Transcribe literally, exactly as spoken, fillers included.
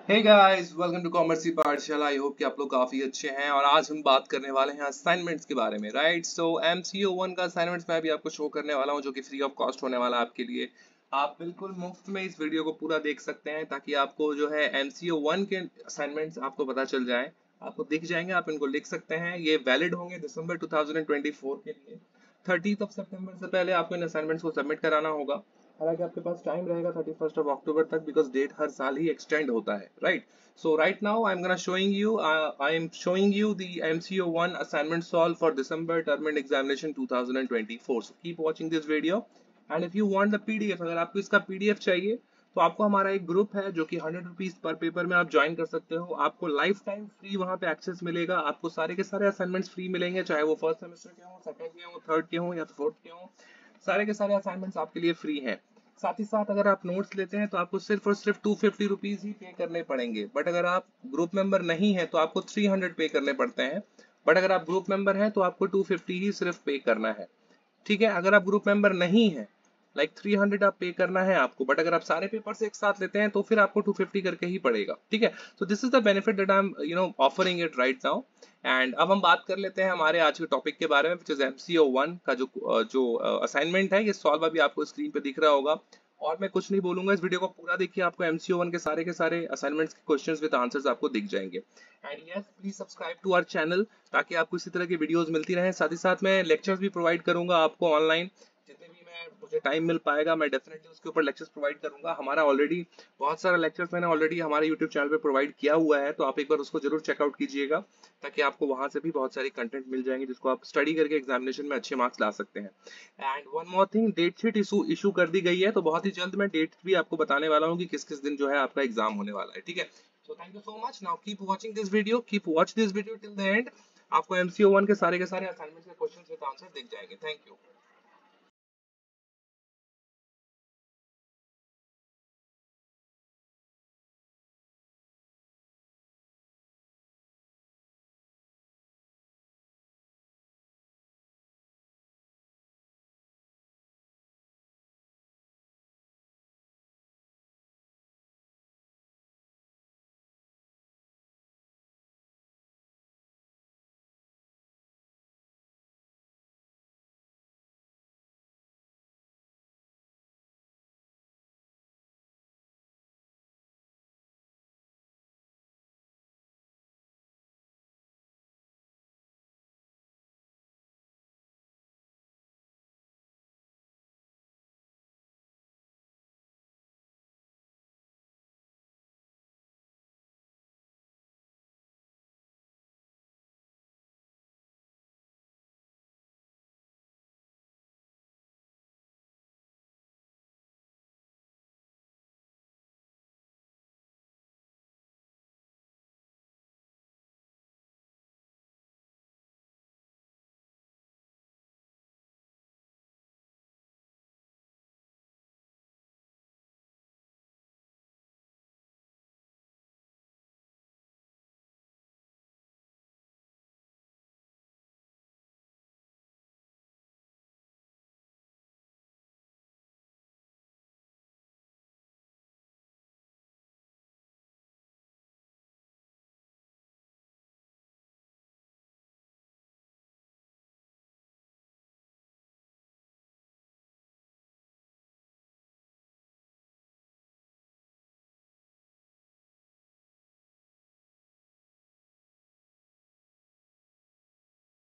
Hey guys, welcome to commerce पाठशाला। I hope कि आप लोग काफी अच्छे हैं और आज हम बात करने वाले हैं असाइनमेंट्स के बारे में, राइट। सो एमसीओ वन का असाइनमेंट्स मैं भी आपको शो करने वाला हूं, जो कि फ्री ऑफ कॉस्ट होने वाला है आपके लिए। आप बिल्कुल मुफ्त में इस वीडियो को पूरा देख सकते हैं ताकि आपको जो है एमसीओ वन के असाइनमेंट्स आपको पता चल जाए, आपको दिख जाएंगे, आप इनको लिख सकते हैं। ये वैलिड होंगे December two thousand twenty four के लिए। थर्टीथ ऑफ सितंबर से पहले आपको इन असाइनमेंट्स को सबमिट कराना होगा। हालांकि आपके पास टाइम रहेगा थर्टी फर्स्ट ऑफ अक्टूबर तक, बिकॉज डेट हर साल ही एक्सटेंड होता है, right. So right now I'm gonna showing you uh, I am showing you the M C O one assignment solved for December term and examination twenty twenty-four. So keep watching this video and if you want the P D F, अगर आपको इसका P D F चाहिए तो आपको हमारा एक group है जो कि हंड्रेड रुपीज पर पेपर में आप ज्वाइन कर सकते हो। आपको लाइफ टाइम फ्री वहां पे एक्सेस मिलेगा। आपको सारे के सारे असाइनमेंट्स फ्री मिलेंगे, चाहे वो फर्स्ट सेमेस्टर के हो, सेकंड के हो, थर्ड के हो या फोर्थ के हो। सारे के सारे असाइनमेंट्स आपके लिए फ्री हैं। साथ ही साथ अगर आप नोट्स लेते हैं तो आपको सिर्फ और सिर्फ टू फिफ्टी रुपीज ही पे करने पड़ेंगे। बट अगर आप ग्रुप मेंबर नहीं है तो आपको थ्री हंड्रेड पे करने पड़ते हैं। बट अगर आप ग्रुप मेंबर हैं तो आपको टू फिफ्टी ही सिर्फ पे करना है, ठीक है। अगर आप ग्रुप मेंबर नहीं है, लाइक थ्री हंड्रेड आप पे करना है आपको, बट अगर आप सारे पेपर्स एक साथ लेते हैं तो फिर आपको टू फिफ्टी करके ही पड़ेगा, ठीक है। तो this is the benefit that I am you know offering it right now. And अब हम बात कर लेते हैं हमारे आज के टॉपिक के बारे में, विच इज एमसीओ वन का जो जो असाइनमेंट है। ये सॉल्व अभी आपको स्क्रीन पे दिख रहा होगा और मैं कुछ नहीं बोलूंगा, इस वीडियो को पूरा देखिए, आपको एमसीओ वन के सारे के सारे असाइनमेंट्स के क्वेश्चंस विद आंसर्स आपको दिख जाएंगे। And yes, please subscribe to our channel ताकि आपको इसी तरह की वीडियोस मिलती रहें। साथ ही साथ मैं लेक्चर्स भी प्रोवाइड करूंगा आपको ऑनलाइन, जितने भी मैं मुझे टाइम मिल पाएगा मैं डेफिनेटली उसके ऊपर लेक्चर्स प्रोवाइड करूंगा। हमारा ऑलरेडी बहुत सारा लेक्चर्स मैंने ऑलरेडी हमारे यूट्यूब चैनल पे प्रोवाइड किया हुआ है, तो आप एक बार उसको जरूर चेकआउट कीजिएगा ताकि आपको वहां से भी बहुत सारी कंटेंट मिल जाएंगे जिसको आप स्टडी करके एग्जामिनेशन में अच्छे मार्क्स ला सकते हैं। And one more thing, date sheet issue issue कर दी गई है, तो बहुत ही जल्द मैं डेट भी आपको बताने वाला हूँ कि किस किस दिन जो है आपका एग्जाम होने वाला है, ठीक है। So thank you so much. Now keep watching this video, keep watch this video till the end. आपको एमसीओ वन के सारे के सारे असाइनमेंट्स के क्वेश्चंस विद आंसर दिख जाएंगे। Thank you.